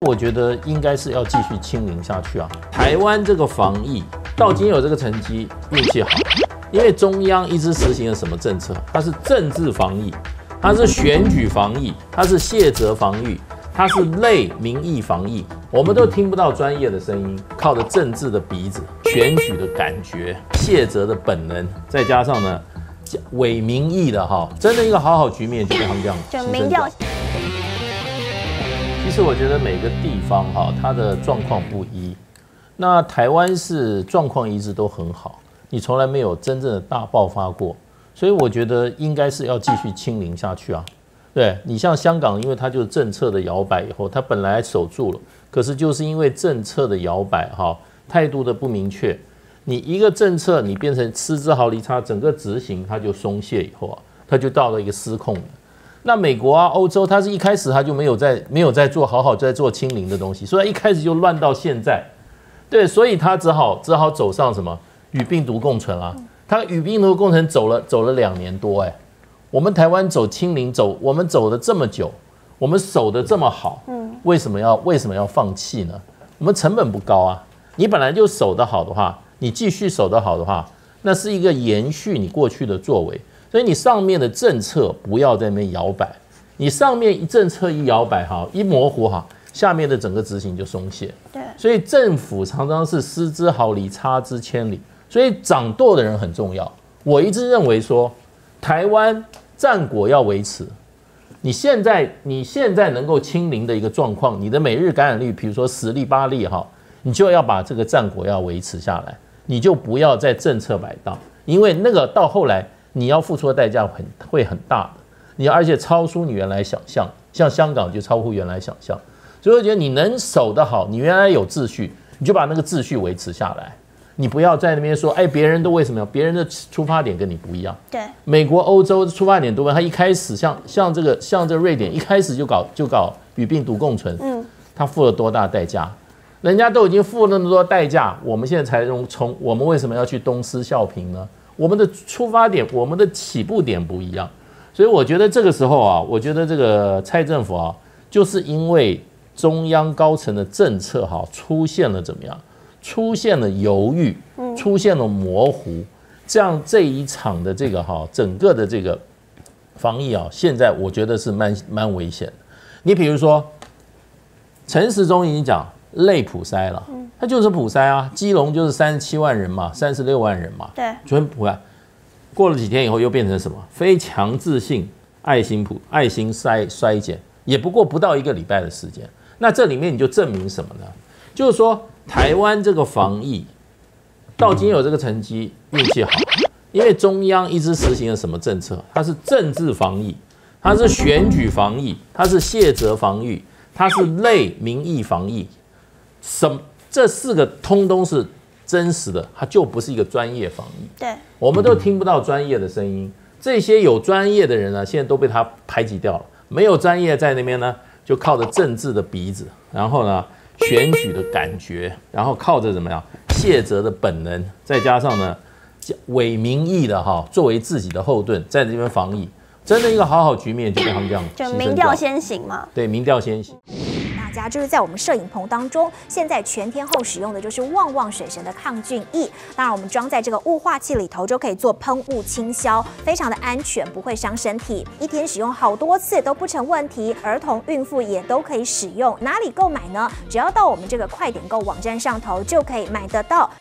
我觉得应该是要继续清零下去啊。台湾这个防疫到今天有这个成绩，运气好，因为中央一直实行了什么政策？它是政治防疫，它是选举防疫，它是卸责防御，它是类民意防疫。我们都听不到专业的声音，靠着政治的鼻子、选举的感觉、卸责的本能，再加上呢伪民意的真的一个好好局面就被他们这样就民调。 其实我觉得每个地方它的状况不一。那台湾是状况一直都很好，你从来没有真正的大爆发过，所以我觉得应该是要继续清零下去啊。对，你像香港，因为它就是政策的摇摆以后，它本来守住了，可是就是因为政策的摇摆态度的不明确，你一个政策你变成失之毫厘差，整个执行它就松懈以后它就到了一个失控的。那美国啊、欧洲，它是一开始它就没有在做好在做清零的东西，所以一开始就乱到现在。对，所以他只好走上什么与病毒共存啊？他与病毒共存走了2年多我们台湾走清零我们走了这么久，我们守得这么好，为什么要放弃呢？我们成本不高啊，你本来就守得好的话，你继续守得好的话，那是一个延续你过去的作为，所以你上面的政策不要在那边摇摆，你上面政策一摇摆一模糊下面的整个执行就松懈， 对， 所以政府常常是失之毫厘，差之千里，所以掌舵的人很重要。我一直认为说，台湾战果要维持，你现在能够清零的一个状况，你的每日感染率，比如说10例8例你就要把这个战果要维持下来，你就不要再政策摆荡，因为那个到后来你要付出的代价会很大的，而且超出你原来想象，像香港就超乎原来想象。所以我觉得你能守得好，你原来有秩序，你就把那个秩序维持下来。你不要在那边说，别人都为什么别人的出发点跟你不一样？ 对， 美国、欧洲出发点多，他一开始像这个瑞典一开始就搞与病毒共存，他付了多大代价？人家都已经付了那么多代价，我们现在才冲，我们为什么要去东施效颦呢？我们的出发点，我们的起步点不一样，所以我觉得这个时候我觉得这个蔡政府就是因为中央高层的政策出现了怎么样？出现了犹豫，出现了模糊，这样这一场的这个整个的这个防疫现在我觉得是蛮危险的。你比如说，陈时中已经讲类普筛了，他就是普筛啊，基隆就是37万人嘛，36万人嘛， 对， 全普筛。过了几天以后又变成什么？非强制性爱心筛检，也不过不到1个礼拜的时间。那这里面你就证明什么呢？就是说，台湾这个防疫到今天有这个成绩，运气好，因为中央一直实行了什么政策？它是政治防疫，它是选举防疫，它是卸责防御，它是类民意防疫。这4个通通是真实的，它就不是一个专业防疫。 对， 我们都听不到专业的声音，这些有专业的人呢，现在都被他排挤掉了。没有专业在那边呢，就靠着政治的鼻子，然后呢选举的感觉，然后靠着怎么样卸责的本能，再加上呢伪民意的作为自己的后盾，在这边防疫，真的一个好好局面就被他们这样就民调先行嘛。 对，民调先行。 大家就是在我们摄影棚当中，现在全天候使用的就是旺旺水神的抗菌液。当然，我们装在这个雾化器里头，就可以做喷雾清消，非常的安全，不会伤身体。一天使用好多次都不成问题，儿童、孕妇也都可以使用。哪里购买呢？只要到我们这个快点购网站上头就可以买得到。